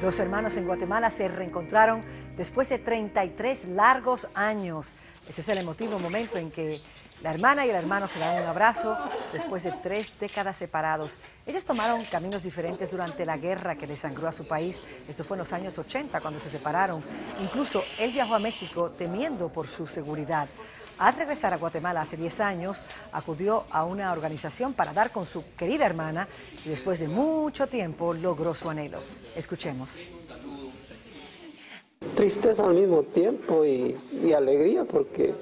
Dos hermanos en Guatemala se reencontraron después de 33 largos años. Ese es el emotivo momento en que la hermana y el hermano se dan un abrazo después de 3 décadas separados. Ellos tomaron caminos diferentes durante la guerra que desangró a su país. Esto fue en los años 80 cuando se separaron. Incluso él viajó a México temiendo por su seguridad. Al regresar a Guatemala hace 10 años, acudió a una organización para dar con su querida hermana y después de mucho tiempo logró su anhelo. Escuchemos. Tristeza al mismo tiempo y alegría porque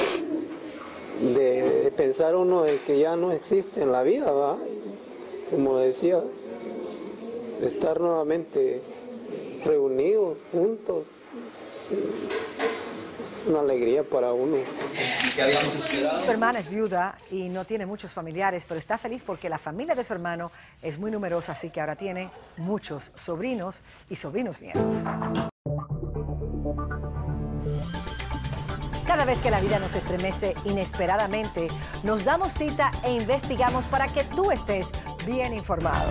de pensar uno de que ya no existe en la vida, ¿va? Como decía, estar nuevamente reunidos, juntos, una alegría para uno. Su hermana es viuda y no tiene muchos familiares, pero está feliz porque la familia de su hermano es muy numerosa, así que ahora tiene muchos sobrinos y sobrinos nietos. Cada vez que la vida nos estremece inesperadamente, nos damos cita e investigamos para que tú estés bien informado.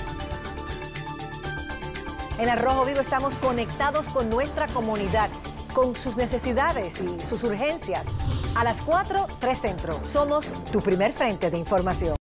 En Al Rojo Vivo estamos conectados con nuestra comunidad, con sus necesidades y sus urgencias. A las 4, 3 Centro. Somos tu primer frente de información.